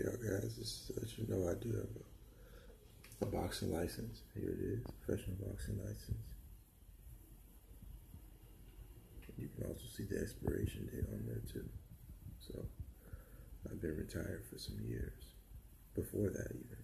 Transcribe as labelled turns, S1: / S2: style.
S1: y'all guys, just to let you know I do have a boxing license. Here it is, professional boxing license. You can also see the expiration date on there too. So I've been retired for some years. Before that even.